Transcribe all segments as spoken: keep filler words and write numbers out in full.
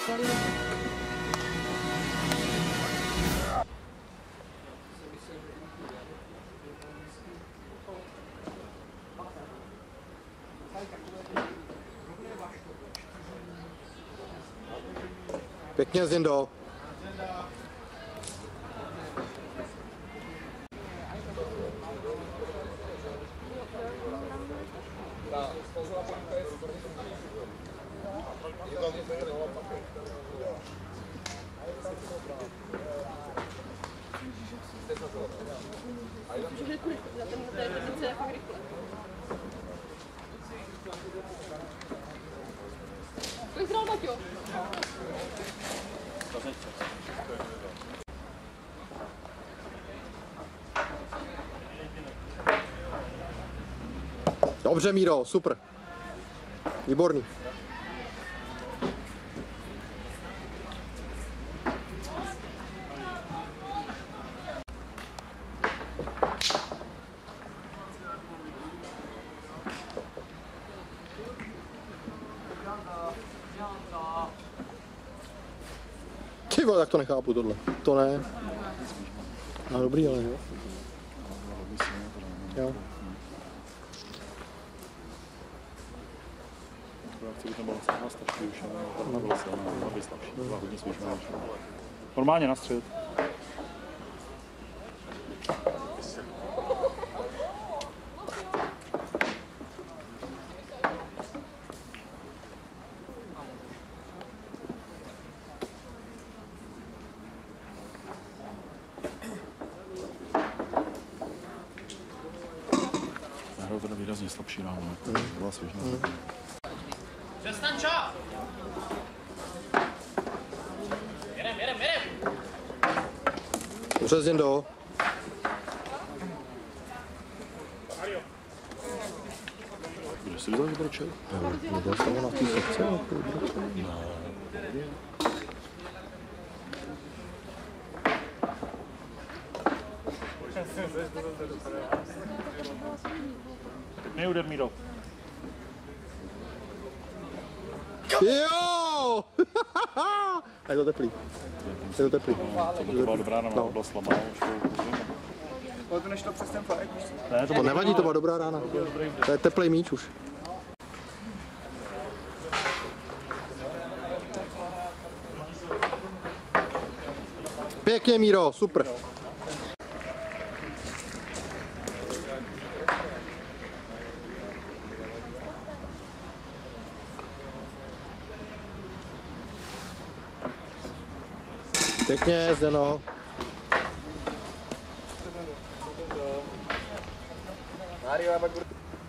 Pěkně, Zindo. Dobře, Míro, super. Výborný. Ty vole, tak to nechápu tohle. To ne. No dobrý, ale jo. Jo. Normálně na střed. Hrál teda výrazně slabší ráno, byla svěžná. Přestaň čas! Jedem, jedem, jedem! Dobře, Zindo. Kde jsi vzal vybročil? Nebyl jsem na té sekci, ale to vybročil. Nejúder, Míro. Jo! Je to teplý. Je to teplý. To byla dobrá rána, no. byla slabá. Ale to nešlo přes ten flek. Ne, to To nevadí, to byla dobrá rána. To je teplý míč už. Pěkně, Míro, super. Pěkně, Zdeno. Mário, já pak budu...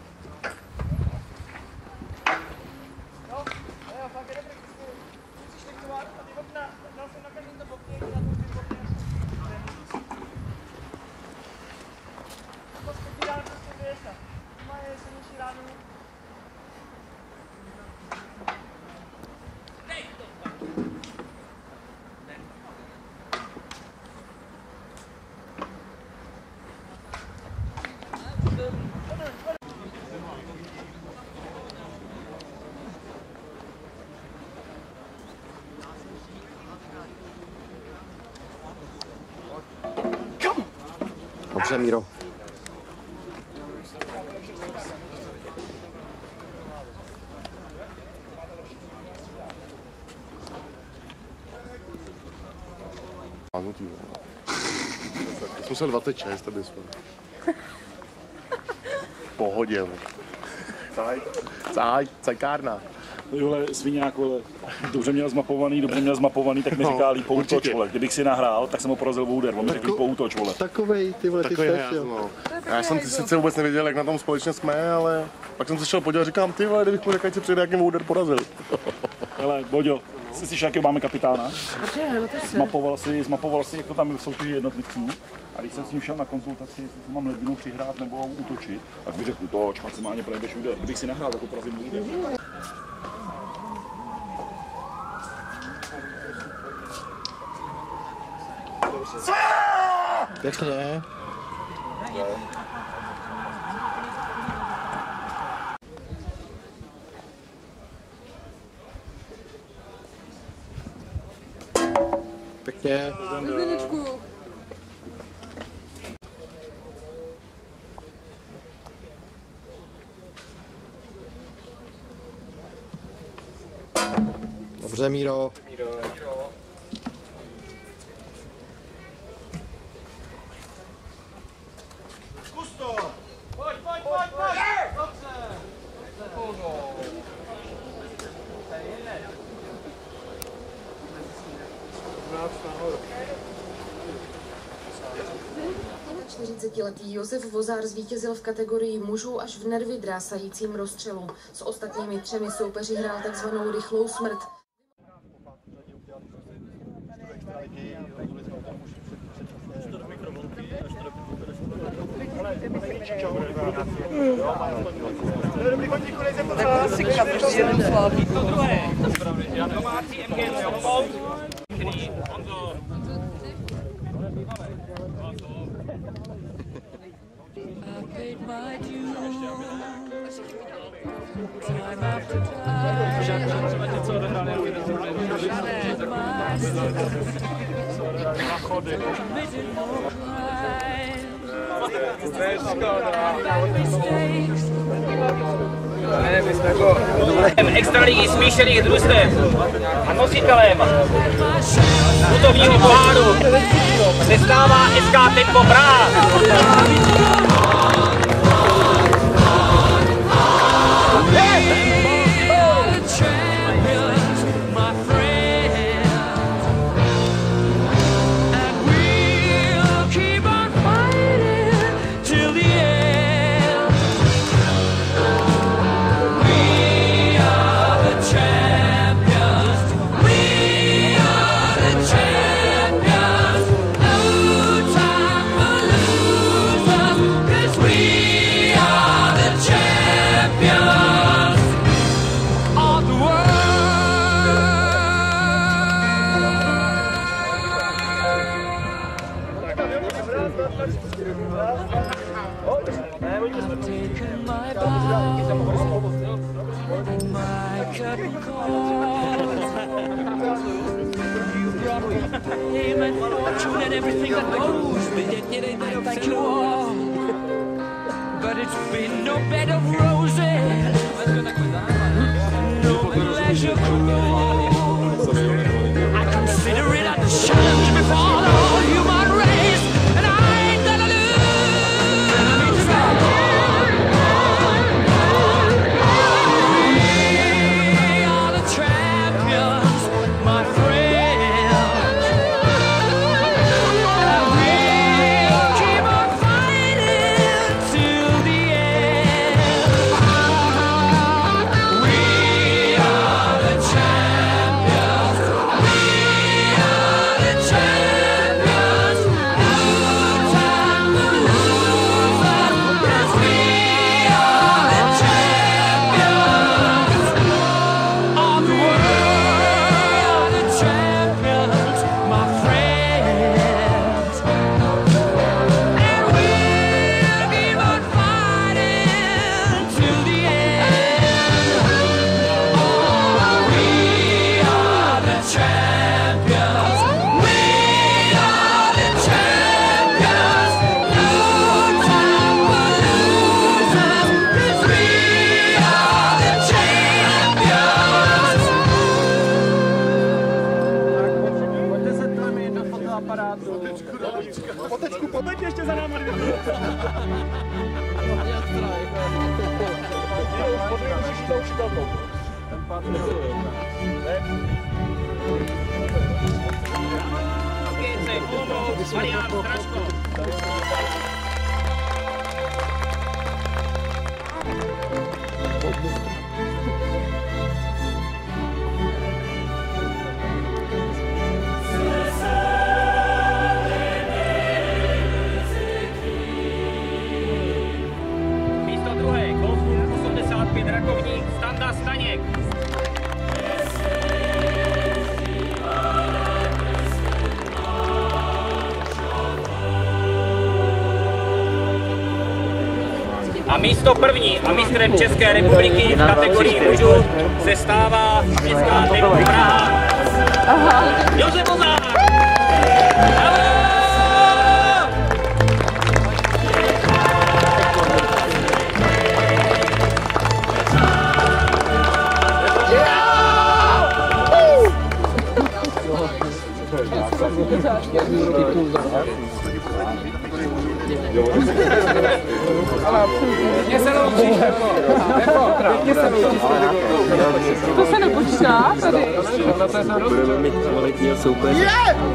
Dobře, Míro. To jsem dvacet šest, aby jsme. Pohodě. Caj. Caj, cajkárna. Vole, sviňák, vole, dobře měl zmapovaný, dobře měl zmapovaný, tak mi říká líp poutoč, vole. Kdybych si nahrál, tak jsem ho porazil vouder, on mi řekl líp poutoč, vole. Takovej, ty vole, ty Takový seš, já, no. Já jsem ty sice vůbec nevěděl, jak na tom společně jsme, ale pak jsem se šel podívat, říkám, ty vole, kdybych mu řekl, ať si přijde, jak mě vouder porazil. Hele, Boďo, jsi slyšel, jakého máme kapitána? Zmapoval si, zmapoval si, jak to tam v soutěži jednotlivců. A když jsem s ním šel na konzultaci, jestli mám ledvinu přihrát nebo útočit, tak bych řekl, útoč, maximálně projedeš úder. Kdybych si nahrál, tak ho porazím úder. Pěkně. Pěkně. Lidiničku. Dobře, Míro. Míro. Zkus to! Pojď, pojď, pojď, pojď! Dobře! čtyřicetiletý Josef Vozár zvítězil v kategorii mužů až v nervy drásajícím rozstřelu. S ostatními třemi soupeři hrál takzvanou rychlou smrt. Klasika, prostě jeden sláví. To druhé. Domácí M G Olomouc, který Honzo. Extraligy smíšených družstev a nositelem putovního poháru se stává S K Tempo Praha. But it's been no bed of roses, no pleasure cruise. I consider it a challenge before the whole human race, and I ain't gonna lose. We are the champions, my friends. And we'll keep on fighting till the end. We are the champions. We are the champions. No time to lose us, 'cause we are the champions of the world. The champions, my friends. And we'll keep on fighting till the end. Oh, we are the champions. We are the champions. No time for losers, 'cause we are the champions. Pojďte se tam jít do fotoaparátu. Fotečku, pojď ještě za náma. Kejce, Olomouc, Marián, Straško. Místo druhé, Golfům osmdesát pět Rakovník, Standa Staněk. A místo první a mistrem České republiky v kategorii mužů se stává S K Tempo Praha. Josef Vozár. Pěkně se loučíš, pěkně se loučíš. To se nepočítá tady. Budeme mít kvalitního soupeře.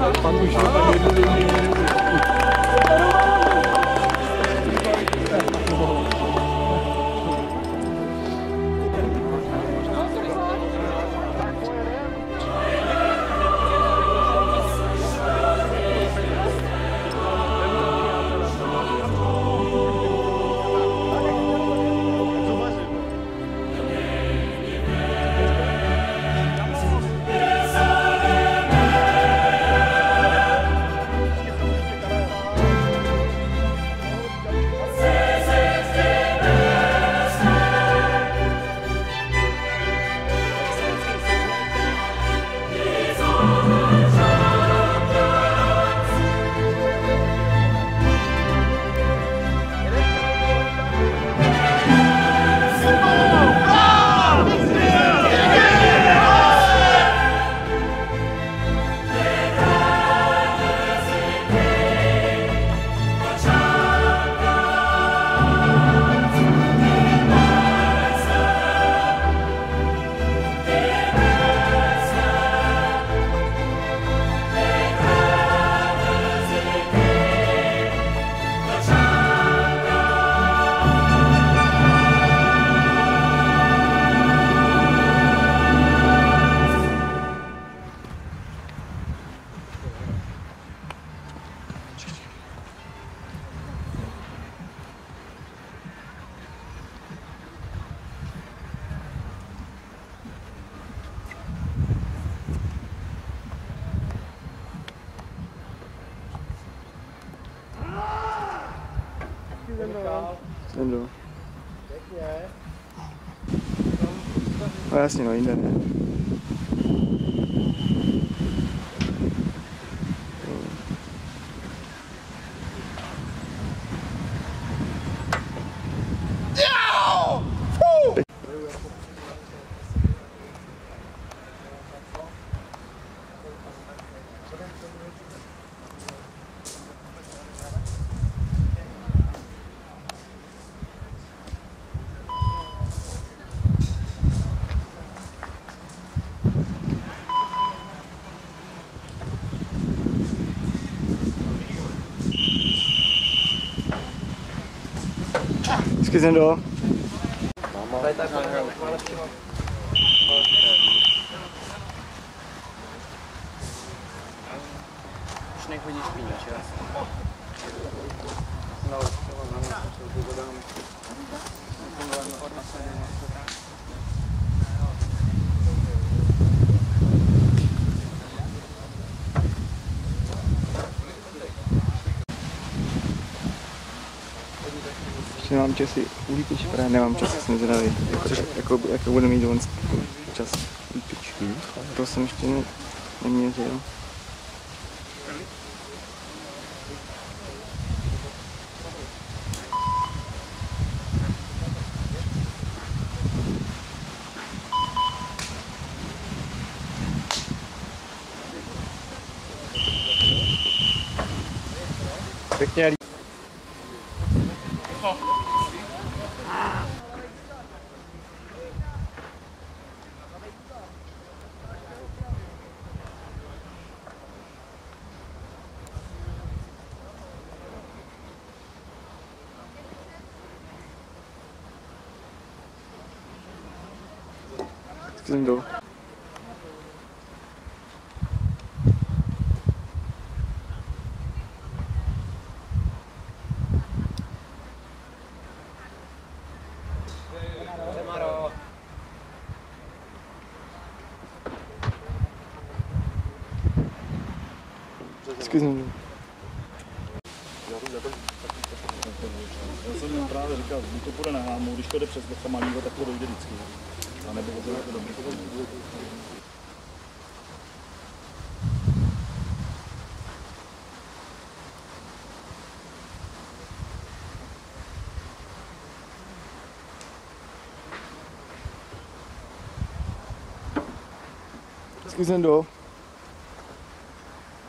Jdu. No jasně, no jinde ne. Excuse me. Už nechodíš pínač, jo? No, Ještě nemám čas si ulípič, právě nemám čas, jsem zdravý. Jako, jako, jako budu mít dovolenský čas ulípič. To jsem ještě ne, neměřil. Pěkně. Zkusím to. Excuse me. Já jsem jim právě říkal, když to půjde na hámu, když to jde přes Bechamalího, tak to dojde vždycky. A nebo to jako dobrý. Excuse me.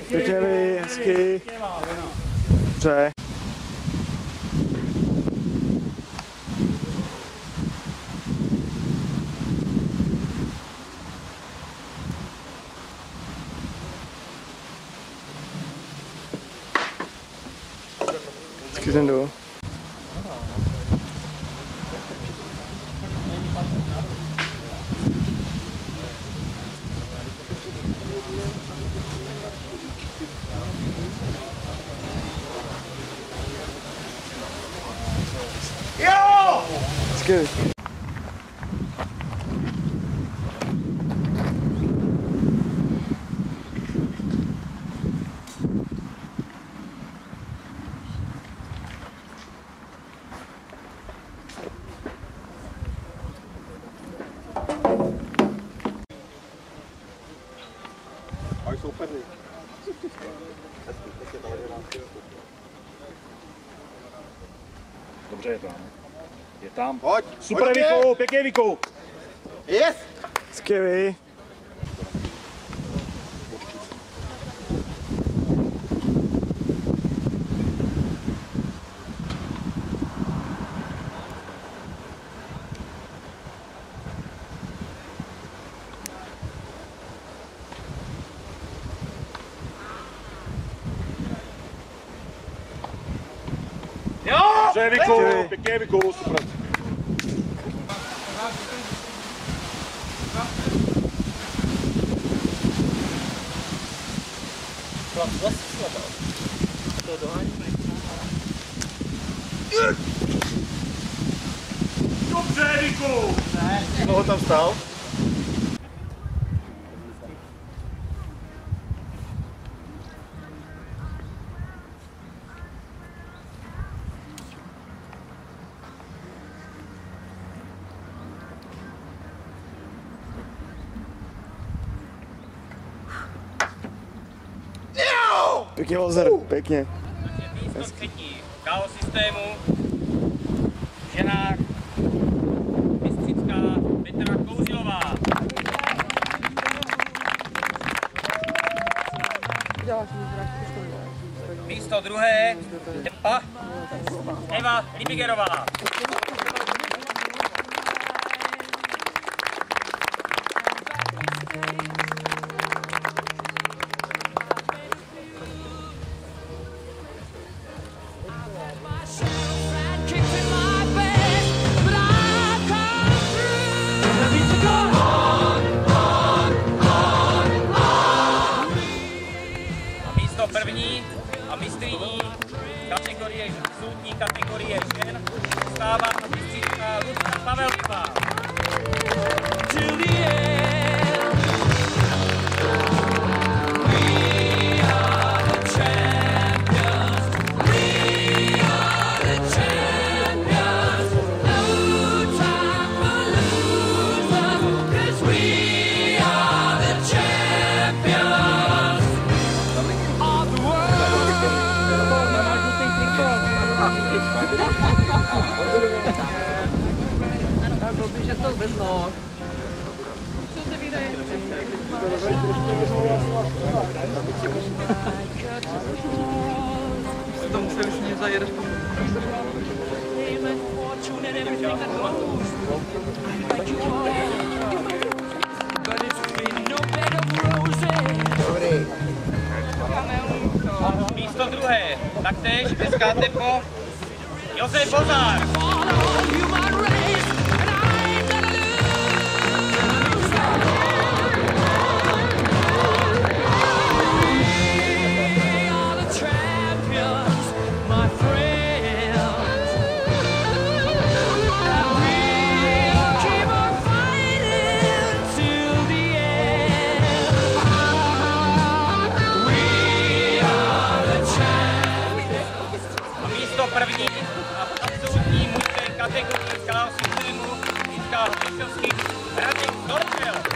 Pěkně vy, hezky. Dobře. Hezky ten dolů. Hezky. Dobře, je tam. Je tam. Pojď. Super, Viku, pěkně, Viku. Yes. Hezky vy. Dobře, Viku, pěkně, Viku, super. Dobře, Viku! Dlouho tam stál? Pěkně Lozer, pěkně. Místo třetí K O systému, v ženách, mistřická Petra Kouzilová. Místo druhé Eva, Eva Libigerová. První a mistryní kategorie, absolutní kategorie žen stává mistřická Lucka Pavelková. Že to bez noh. Co to vydaje? Se to musí už mě zajet. Místo druhé, taktéž hezká tempo, Josef Bozár. První a v absolutní mužské kategorii K O systému získal Hřešovský Radek Dorčel.